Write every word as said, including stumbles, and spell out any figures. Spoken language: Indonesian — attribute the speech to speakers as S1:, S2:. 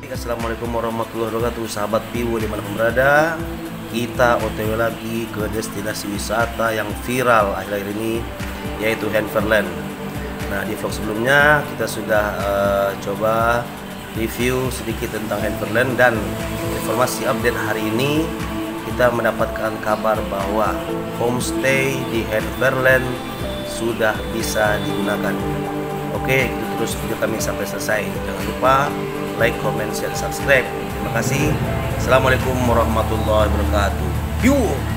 S1: Assalamualaikum warahmatullahi wabarakatuh, sahabat Viwo dimanapun berada. Kita O T W lagi ke destinasi wisata yang viral akhir-akhir ini, yaitu Henverland. Nah, di vlog sebelumnya kita sudah uh, coba review sedikit tentang Henverland, dan informasi update hari ini kita mendapatkan kabar bahwa homestay di Henverland sudah bisa digunakan. Oke, itu terus video kami sampai selesai. Jangan lupa like, comment, share, subscribe. Terima kasih. Assalamualaikum warahmatullahi wabarakatuh. Viwo.